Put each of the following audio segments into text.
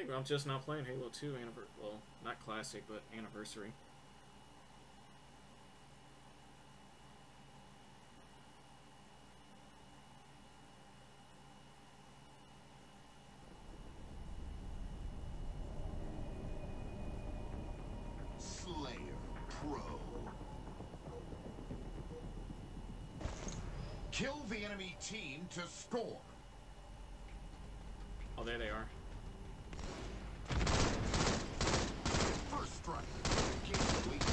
maybe I'm just not playing Halo 2 well, not Classic, but Anniversary. Kill the enemy team to score. Oh, there they are. First strike. Gain the lead.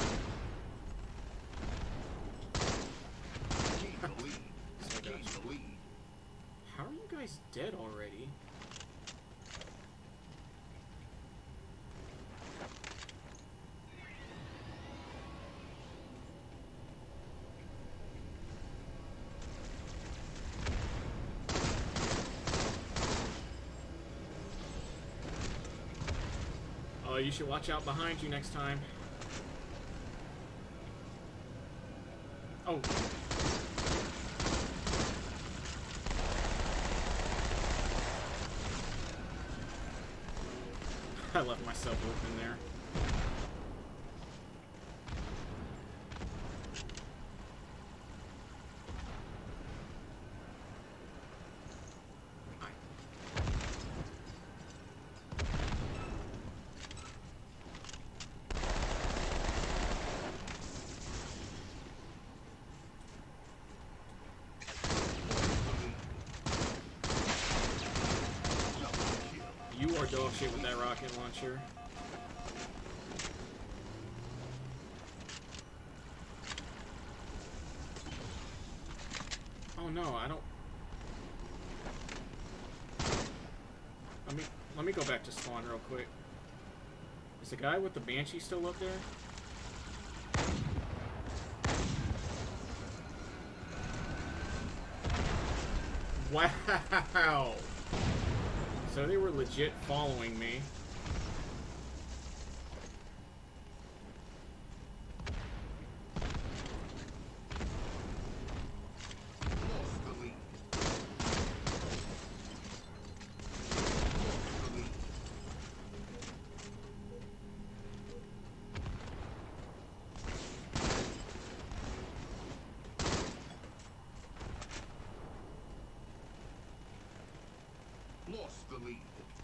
Gain the lead. Gain the lead. How are you guys dead already? Oh, you should watch out behind you next time. Oh. I left myself open there. You are dog shit with that rocket launcher. Oh no, I don't. Let me go back to spawn real quick. Is the guy with the Banshee still up there? Wow! So they were legit following me. Lost the lead.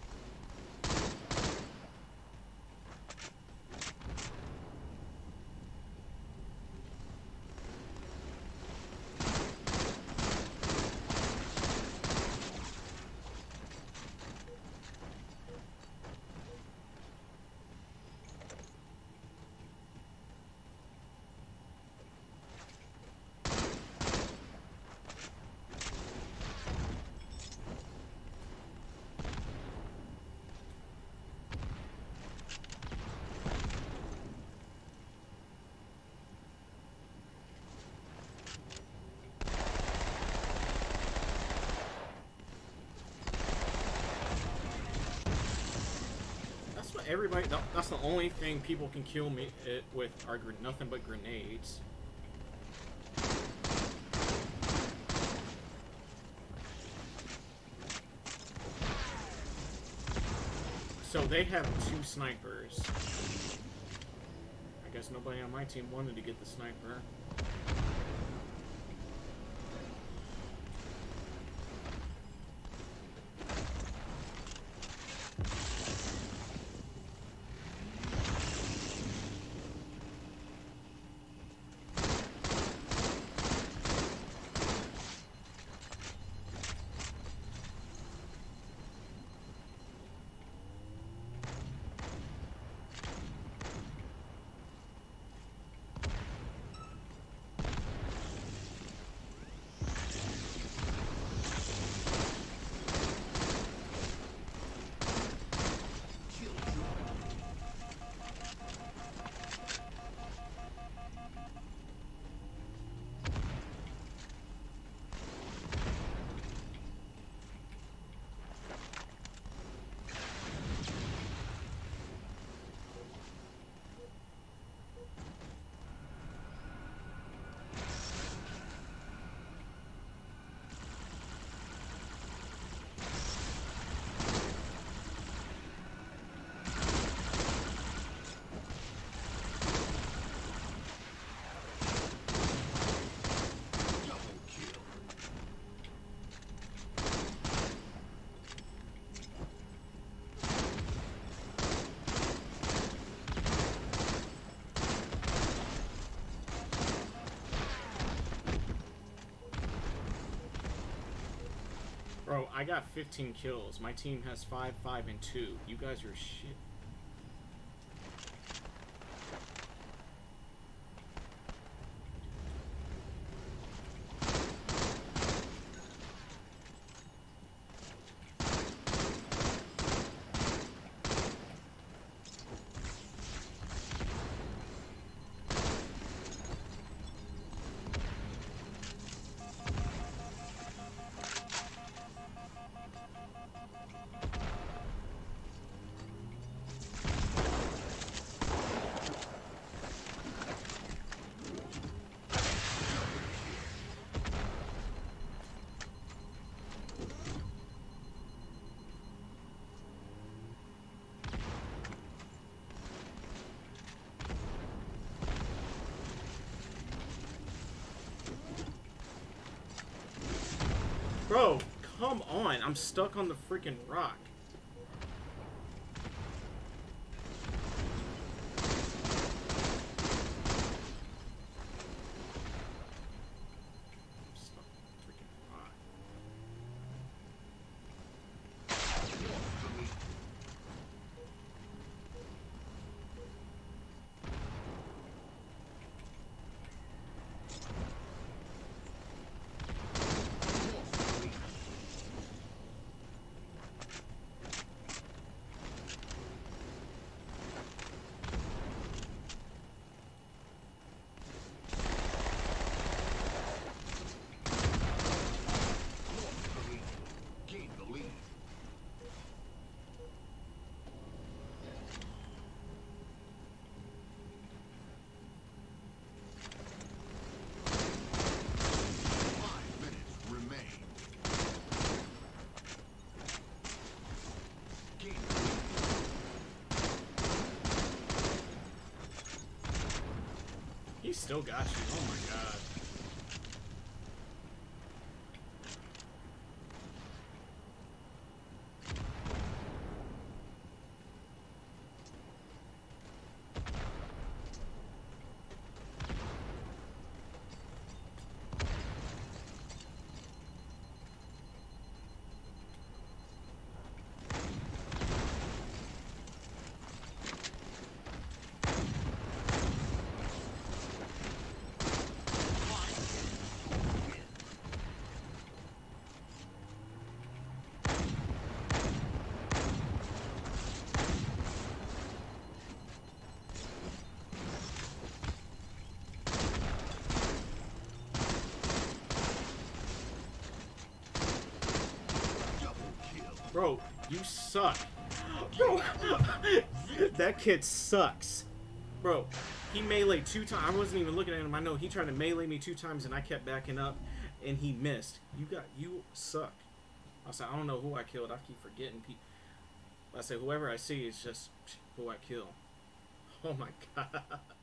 Everybody, that's the only thing people can kill me with are nothing but grenades. So they have 2 snipers. I guess nobody on my team wanted to get the sniper. Bro, I got 15 kills. My team has 5, 5, and 2. You guys are shit. Bro, come on. I'm stuck on the freaking rock. I'm stuck on the freaking rock. Gain the lead. He still got you. Oh my god. Bro, you suck. Bro, that kid sucks. Bro, he meleeed 2 times. I wasn't even looking at him. I know he tried to melee me 2 times and I kept backing up and he missed. You suck. I said, I don't know who I killed. I keep forgetting people. I said, whoever I see is just who I kill. Oh my god.